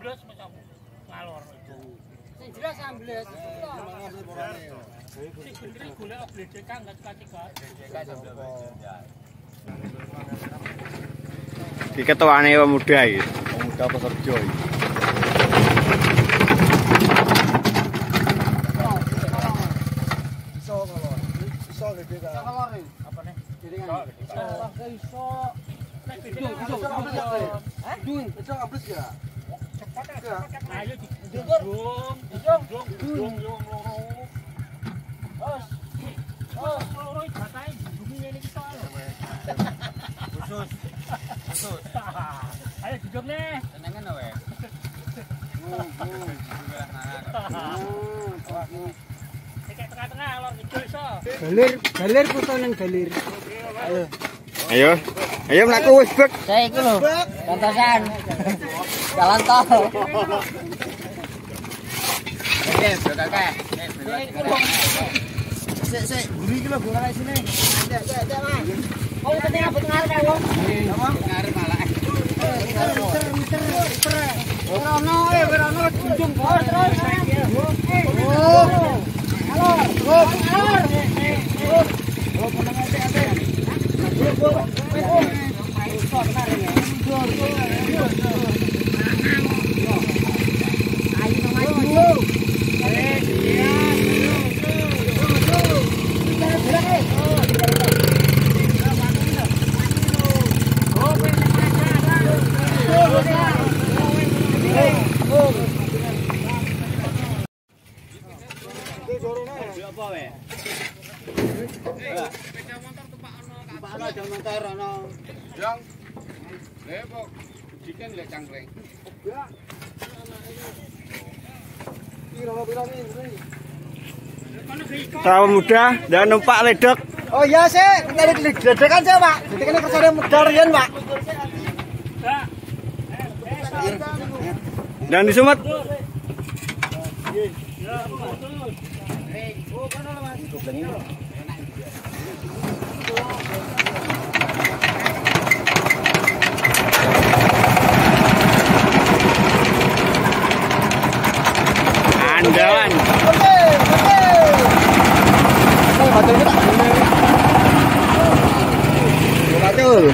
ambles macam ngalor. Sing jelas ambles. Sing bener golek BJK enggak cekat-cekat. BJK sambil Iki ketuane pemuda iki. Pemuda pekerja iki. Iso gede ta. Apa nih? Iso. Nek Dun, iso ambles ya? cepat ya. Ayo didung loro. Loro jatahe didungi ngene iki tok. Khusus. Ayo didung nih. Senengan wae. Kayak tengah-tengah lor hijau iso. Galir putonen galir. Ayo mlaku wis bek. Saya iki lho. Contosan. Jalan tol. Oke, kakak. Sik, guri iki lho gua nang sini. Cek, Mas. Oh, penting apa ngarep ya, Wong? Ngarep malah. Werono, junjung bor terus. Para pemuda dan numpak ledek. Oh iya sih, kita ledekan sih Pak. Jadi kan kersane modal riyen Pak. Dan disumet. Andalan. Betul.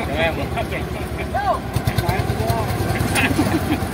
Jangan.